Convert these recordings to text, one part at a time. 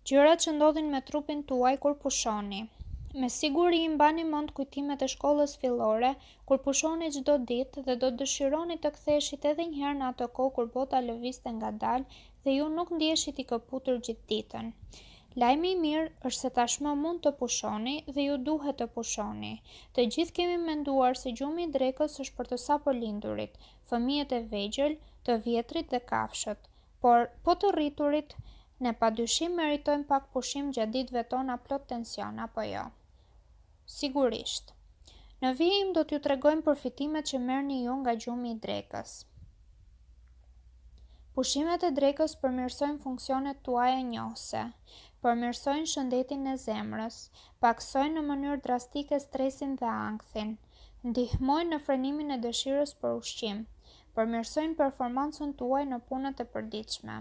Gjërat që ndodhin me trupin tuaj kur pushoni. Me siguri mbani mend kujtimet e shkollës fillore, kur pushoni çdo ditë dhe do dëshironi të ktheheshit edhe një herë në ato kohë kur bota lëvizte ngadalë dhe ju nuk ndjeshit i këputur gjithë ditën. Lajmi i mirë është se tashmë mund të pushoni dhe ju duhet të pushoni. Të gjithë kemi menduar se gjumi i drekës është për të sapolindurit, fëmijët e vegjël, të vjetrit dhe kafshët, por po të rriturit, ne padyshim meritojmë pak pushim gjatë ditëve tona plot tension, apo jo? Sigurisht. Në vijim do t'ju tregojmë përfitimet që merrni ju nga gjumi i drekës. Pushimet e drekës përmirësojnë funksionet tuaja njohëse, përmirësojnë shëndetin e zemrës, paksojnë në mënyrë drastike stresin dhe ankthin, ndihmojnë në frenimin e dëshirës për ushqim, përmirësojnë performancën tuaj në punët e përditshme.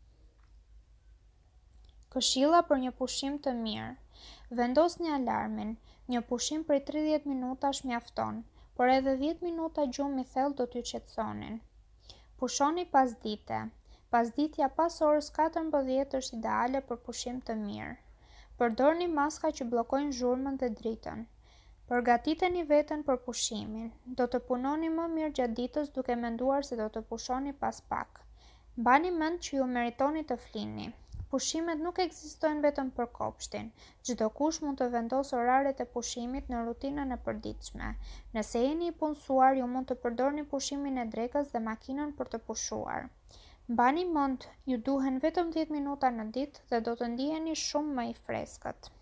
Këshilla për një pushim të mirë. Vendosni alarmin. Një pushim prej 30 minutash mjafton, por edhe 10 minuta gjumë i thellë do t'ju qetësonin. Pushoni pasdite. Pasditja pas orës 14 është ideale për pushim të mirë. Përdorni maska që bllokojnë zhurmën dhe dritën. Përgatiteni veten për pushimin. Do të punoni më mirë gjatë ditës duke menduar se do të pushoni pas pak. Mbani mend që ju meritoni të flini. Pushimet nuk ekzistojnë vetëm për kopshtin. Çdo kush mund të vendosë oraret e pushimit në rutinën e përditshme. Nëse jeni i punësuar, ju mund të përdorni pushimin e drekës dhe makinën për të pushuar. Mbani mend, ju duhen vetëm 10 minuta në ditë dhe do të ndiheni shumë më i freskët.